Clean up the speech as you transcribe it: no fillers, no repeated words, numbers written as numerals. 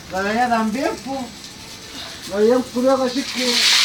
La veía también, pues. Lo habían curado así que.